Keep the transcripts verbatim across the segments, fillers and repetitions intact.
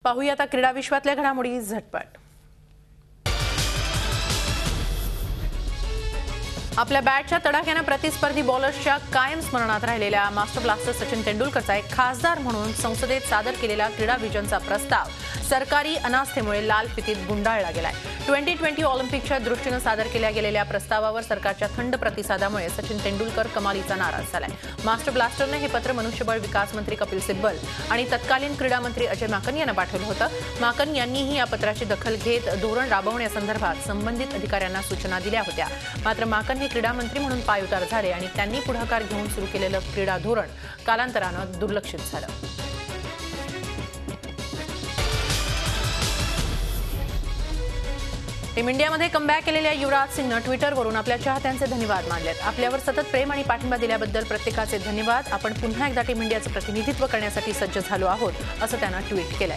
पाहूया आता क्रीडा विश्वातल्या घडामोडी झटपट। आपल्या बॅटच्या तडाख्याने प्रतिस्पर्धी बॉलर्सच्या कायम स्मरणात राहिलेल्या मास्टर ब्लास्टर सचिन तेंडुलकरचा एक खासदार म्हणून संसदेत सादर केलेला क्रीडा विजनचा प्रस्ताव सरकारी अनास्थेमुळे लाल फितीत गुंडाळला गेलाय। ट्वेंटी ट्वेंटी ऑलिम्पिकच्या दृष्टीने सादर केल्या गेलेल्या प्रस्तावावर सरकारच्या थंड प्रतिसादामुळे सचिन तेंडुलकर कमालीचा नाराज झालाय। मास्टर ब्लास्टरने हे पत्र मनुष्यबळ विकास मंत्री कपिल सिब्बल आणि तत्कालीन क्रीडा मंत्री अजय माकन यांना पाठवलं होतं। माकन यांनीही या पत्राची दखल घेत धोरण राबवण्यासंदर्भात संबंधित अधिकाऱ्यांना सूचना दिल्या होत्या। मात्र माकन हे क्रीडा मंत्री म्हणून पायउतार झाले आणि त्यांनी पुढाकार घेऊन सुरू केलेलं क्रीडा धोरण कालांतराने दुर्लक्षित झालं। टीम इंडियामध्ये कमबॅक केलेल्या युवराज सिंगनं ट्विटरवरून आपल्या चाहत्यांचे धन्यवाद मानलेत। आपल्यावर सतत प्रेम आणि पाठिंबा दिल्याबद्दल प्रत्येकाचे धन्यवाद। आपण पुन्हा एकदा टीम इंडियाचं प्रतिनिधित्व करण्यासाठी सज्ज झालो आहोत असं त्यानं ट्विट केलंय।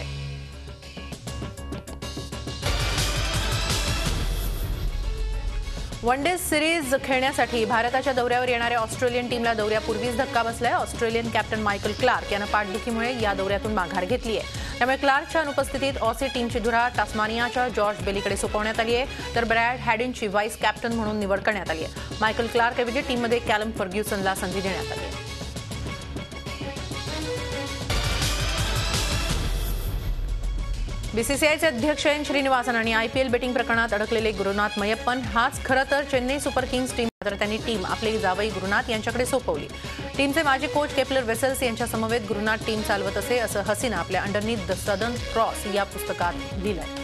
वन डे सिरीज खेळण्यासाठी भारताच्या दौऱ्यावर येणाऱ्या ऑस्ट्रेलियन टीमला दौऱ्यापूर्वीच धक्का बसलाय। ऑस्ट्रेलियन कॅप्टन मायकल क्लार्क यानं पाठदुखीमुळे या दौऱ्यातून माघार घेतली आहे। त्यामुळे क्लार्कच्या अनुपस्थितीत ऑसी टीमची धुरा टास्मानियाच्या जॉर्ज बेलीकडे सोपवण्यात आली आहे, तर ब्रॅड हॅडिनची व्हाईस कॅप्टन म्हणून निवड करण्यात आली आहे। मायकल क्लार्क ऐवजी टीममध्ये कॅलम फर्ग्युसनला संधी देण्यात आली आहे। बीसीसीआयचे अध्यक्ष एन श्रीनिवासन आणि आयपीएल बेटिंग प्रकरणात अडकलेले गुरुनाथ मयप्पन हाच खरं तर चेन्नई सुपर किंग्स टीम, मात्र त्यांनी टीम आपले जावई गुरुनाथ यांच्याकडे सोपवली। टीमचे माजी कोच केपलर वेसल्स यांच्या समवेत गुरुनाथ टीम चालवत असे असं हसीना आपल्या अंडरनीथ द सदर्न क्रॉस या पुस्तकात लिहिलंय।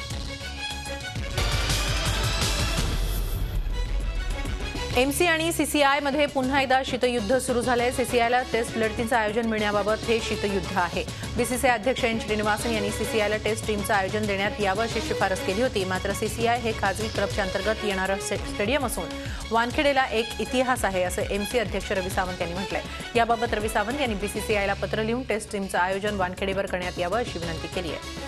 एमसी आणि सीसीआय मध्ये पुन्हा एकदा शीतयुद्ध सुरू झालंय। सीसीआयला टेस्ट लढतींचं आयोजन मिळण्याबाबत हे शीतयुद्ध आहे। बीसीसीआय अध्यक्ष एन श्रीनिवासन यांनी सीसीआयला टेस्ट टीमचं आयोजन देण्यात यावं अशी शिफारस केली होती, मात्र सीसीआय हे खाजगी क्लबच्या अंतर्गत येणारं स्टेडियम असून वानखेडेला एक इतिहास आहे असं एमसी अध्यक्ष रवी सावंत यांनी म्हटलंय। याबाबत रवी सावंत यांनी बीसीसीआयला पत्र लिहून टेस्ट टीमचं आयोजन वानखेडेवर करण्यात यावं अशी विनंती केली आहे।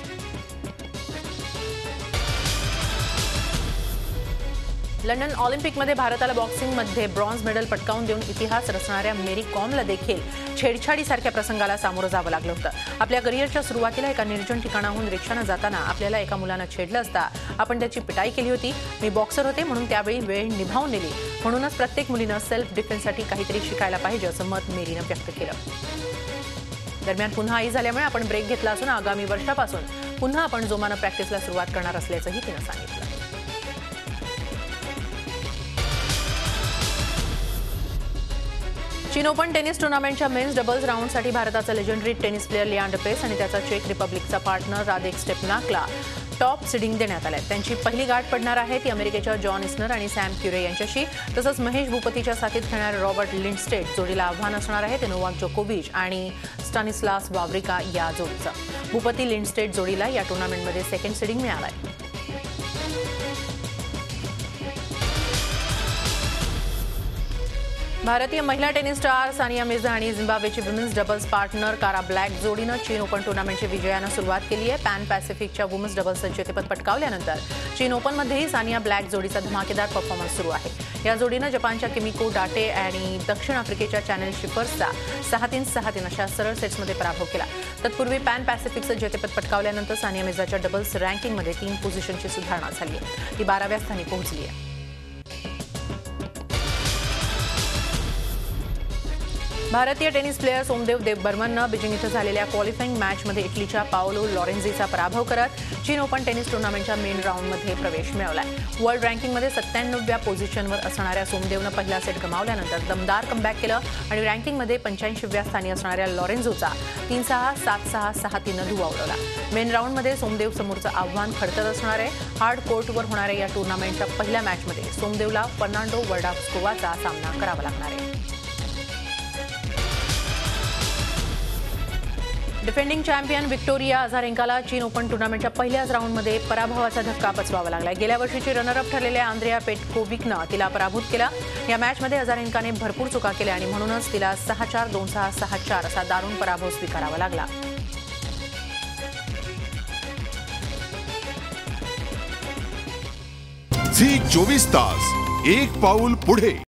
लंडन ऑलिम्पिकमध्ये भारताला बॉक्सिंगमध्ये ब्रॉन्झ मेडल पटकावून देऊन इतिहास रचणाऱ्या मेरी कॉमला देखील छेडछाडीसारख्या प्रसंगाला सामोरं जावं लागलं होतं। आपल्या करिअरच्या सुरुवातीला एका निर्जन ठिकाणाहून रिक्षानं जाताना आपल्याला एका मुलानं छेडलं असता आपण त्याची पिटाई केली होती। मी बॉक्सर होते म्हणून त्यावेळी वेळ निभावून नेली, म्हणूनच प्रत्येक मुलीनं सेल्फ डिफेन्ससाठी काहीतरी शिकायला पाहिजे असं मत मेरीनं व्यक्त केलं। दरम्यान पुन्हा आई झाल्यामुळे आपण ब्रेक घेतला असून आगामी वर्षापासून पुन्हा आपण जोमानं प्रॅक्टिसला सुरुवात करणार असल्याचंही तिनं सांगितलं। चीन ओपन टेनिस टूर्नामेंटच्या मेन्स डबल्स राऊंडसाठी भारताचा legendary tennis player Leander Paes आणि त्याचा चेक रिपब्लिकचा पार्टनर रादेक स्टेपनाकला टॉप सीडिंग देण्यात आलंय। त्यांची पहिली गाठ पडणार आहे ती अमेरिकेच्या जॉन इस्नर आणि सॅम क्युरे यांच्याशी, तसंच महेश भूपतीच्या साथीत खेळणाऱ्या रॉबर्ट लिंडस्टेड जोडीला आव्हान असणार आहे ते नोवाक जोकोविच आणि स्टानिस्लास वावरिका या जोडीचं। भूपती लिंडस्टेड जोडीला या टूर्नामेंटमध्ये सेकंड सीडिंग मिळालंय। भारतीय महिला टेनिस स्टार सानिया मिर्झा आणि झिम्बाब्वेची women's doubles partner Cara Black जोडीनं चीन ओपन टूर्नामेंटची विजयानं सुरुवात केली आहे। पॅन पॅसिफिकच्या वुमेन्स डबल्सचं जेतेपद पटकावल्यानंतर चीन ओपनमध्येही सानिया ब्लॅक जोडीचा धमाकेदार परफॉर्मन्स सुरू आहे। या जोडीनं जपानच्या किमिको डाटे आणि दक्षिण आफ्रिकेच्या चॅनेल शिफर्सचा सहा तीन सहा तीन अशा सरळ सेट्समध्ये पराभव केला। तत्पूर्वी पॅन पॅसिफिकचं जेतेपद पटकावल्यानंतर सानिया मिर्झाच्या डबल्स रँकिंगमध्ये तीन पोझिशनची सुधारणा झाली आहे, ती बाराव्या स्थानी पोहोचली आहे। भारतीय टेनिस प्लेयर सोमदेव देवबर्मननं बीजिंग इथं झालेल्या क्वालिफाईंग मॅचमध्ये इटलीच्या पाओलो लॉरेन्झीचा पराभव करत चीन ओपन टेनिस टूर्नामेंटच्या मेन राऊंडमध्ये प्रवेश मिळवलाय। वर्ल्ड रँकिंगमध्ये सत्त्याण्णवव्या पोझिशनवर असणाऱ्या सोमदेवनं पहिला सेट गमावल्यानंतर दमदार कमबॅक केलं आणि रँकिंगमध्ये पंच्याऐंशीव्या स्थानी असणाऱ्या लॉरेन्झोचा तीन सहा सात सहा सहा तीनं धुव्वा उडवला। मेन राऊंडमध्ये सोमदेव समोरचं आव्हान खडतर असणार आहे। हार्ड कोर्टवर होणाऱ्या या टूर्नामेंटच्या पहिल्या मॅचमध्ये सोमदेवला फर्नांडो वर्डास्कोवाचा सामना करावा लागणार आहे। डिफेंडिंग चॅम्पियन व्हिक्टोरिया अझारेंकाला चीन ओपन टूर्नामेंटच्या पहिल्याच राऊंडमध्ये पराभवाचा धक्का पचवावा लागला। गेल्या वर्षीची रनरअप ठरलेल्या आंद्रिया पेटकोविकनं तिला पराभूत केला। या मॅचमध्ये अझारेंकाने भरपूर चुका केल्या आणि म्हणूनच तिला सहा चार दोन सहा सहा चार असा दारुण पराभव स्वीकारावा लागला। झी चोवीस तास एक पाऊल पुढे।